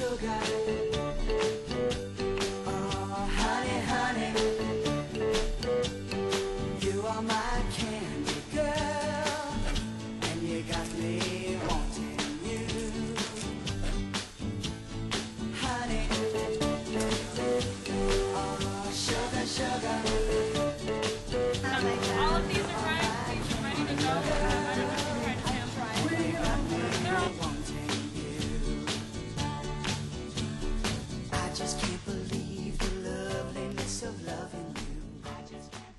sugar. Oh, honey, honey, you are my candy girl, and you got me wanting you. Honey, oh, sugar, sugar. All of these are ready to go. I just can't believe the loveliness of loving you. I just can't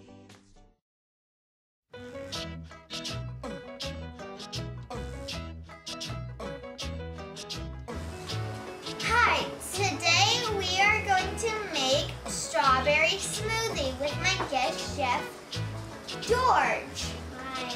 believe. Hi, today we are going to make strawberry smoothie with my guest chef, George. Hi.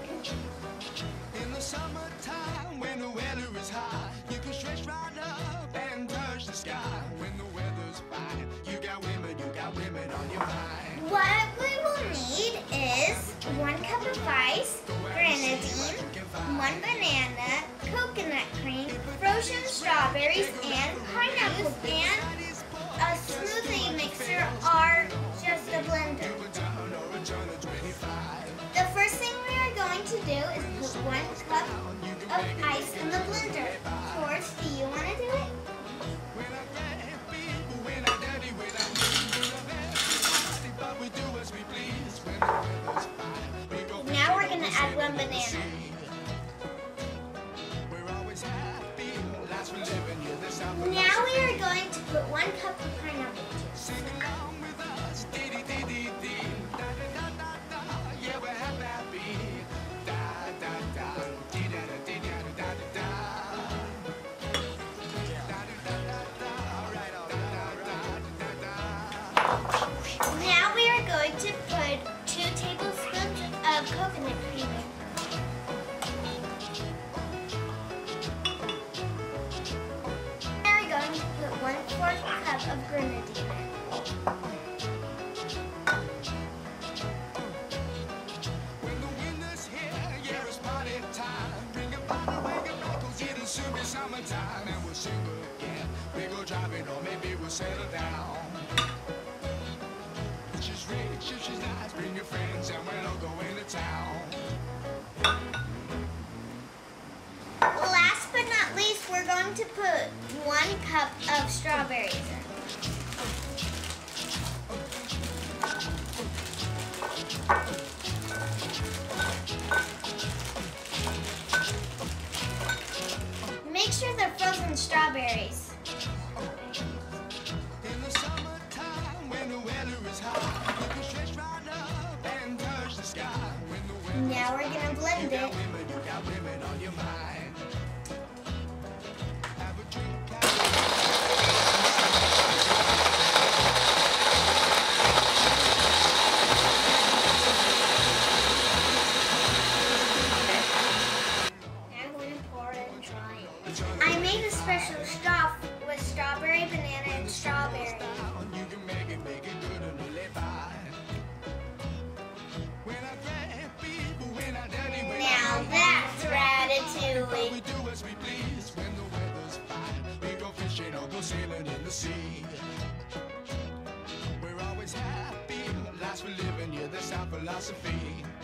In the summertime, when the weather is high, you can stretch right up and touch the sky. When the weather's fine, you got women on your mind. What we will need is 1 cup of ice, grenadine, 1 banana, coconut cream, frozen strawberries, and pineapple, and a smoothie mixer or just a blender. The first thing we are going to do is put 1 cup of ice in the blender. George, do you want to do it? Now we're going to add 1 banana. Now we are going to put 1 cup of pineapple juice. Now we are going to put 2 tablespoons of coconut cream in. Now we're going to put 1/4 cup of grenadine in. When the winter's here, yeah, it's party time. Bring a bottle, bring a rock, 'cause it'll soon be summertime. And we'll sing again. We go driving, or maybe we'll settle down. If she's rich, if she's nice, bring your friends and we'll all go into town. Last but not least, we're going to put 1 cup of strawberries in. Make sure they're frozen strawberries. In the summertime, when the weather is hot, you can stretch right up and touch the sky. When the weather's Now we're going to blend it. you got women on your mind. Have a drink. I'm going to pour it and try it. I made a special straw with strawberry, banana, and strawberry. You can make it good and live by. When I grab people, when I dirty, when Now that's we ratatouille. do as we please. When the weather's fine, we go fishing or go sailing in the sea. We're always happy, life's for living, yeah, that's our philosophy.